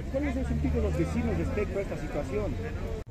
¿Cuál es el sentido de los vecinos respecto a esta situación?